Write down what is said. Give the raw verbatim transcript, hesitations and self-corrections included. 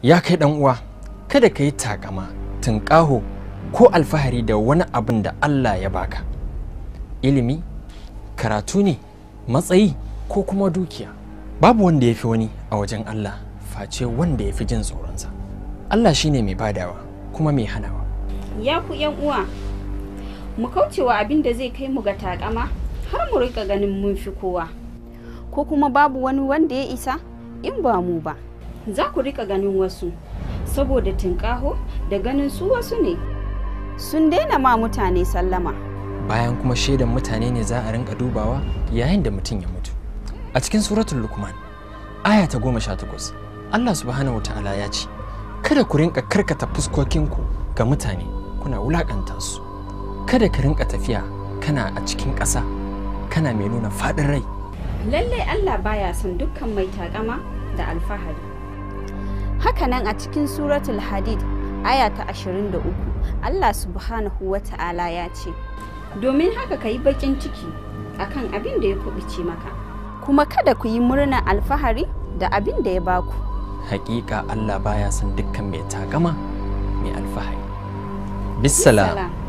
Ya kai ɗan uwa, kada ka yi takama, tunƙaho ko alfahari da wani abin da Allah ya baka. Ilimi, karatu ne, matsayi ko kuma dukiya. Babu wanda ya fi wani a wajen Allah face wanda ya fi jin tsoronsa. Allah shine mai badawa kuma mai hanawa. Ya ku yan uwa, mu kaucewa abin da zai kai mu ga takama har mu rika ganin mun fi kowa. Ko kuma babu wani wanda ya isa in ba mu ba. Za ku rika ganin wasu saboda tinkaho da ganin su wasu ne. Sun daina ma mutane sallama. Bayan kuma shaidan mutane ne za a rinka dubawa yayin da mutum ya mutu. A cikin suratul Luqman, aya ta goma sha takwas, Allah subhanahu wata'ala ya ce, kada ku rinka karkata fuskokinku ga mutane kuna wulakanta su. Kada ka rinka tafiya kana a cikin ƙasa kana mai nuna faɗin rai. Lallai Allah baya son dukkan mai takama da alfahari. Hakanan a cikin suratul Hadid, aya ta ashirin da uku, Allah subhanahu wata'ala ya ce, domin haka ka yi baƙin ciki akan abin da ya kuɓuce maka, kuma kada ku yi murnar alfahari da abin da ya baku. Hakika Allah baya son dukkan mai takama mai alfahari. Bissalam.